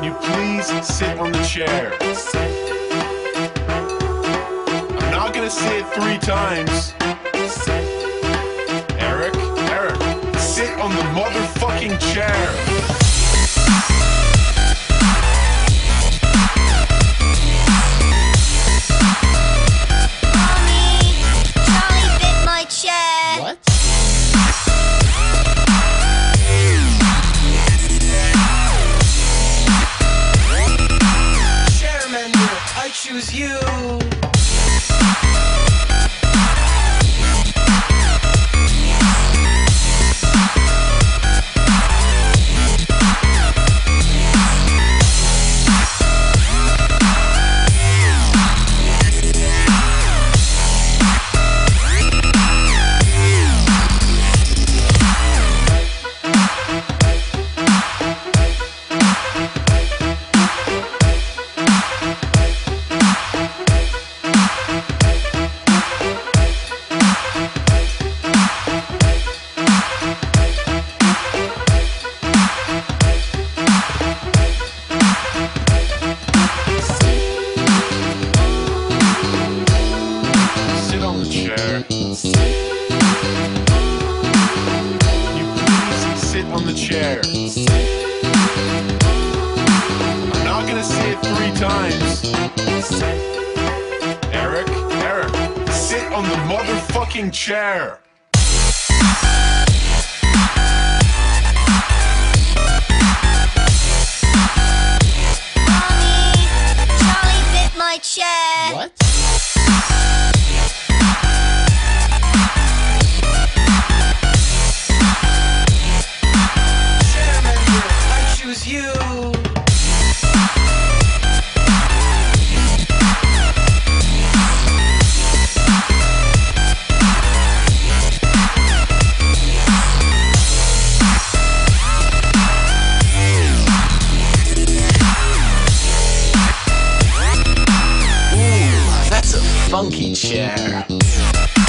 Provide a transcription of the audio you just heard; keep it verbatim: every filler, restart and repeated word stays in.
you please sit on the chair? I'm not gonna say it three times. Eric, Eric, sit on the motherfucking chair. What? Charmander, I choose you. Sit on the chair. I'm not gonna say it three times. Eric, Eric, sit on the motherfucking chair. Mommy, Charlie bit my chair. What? You. Ooh, that's a funky chair.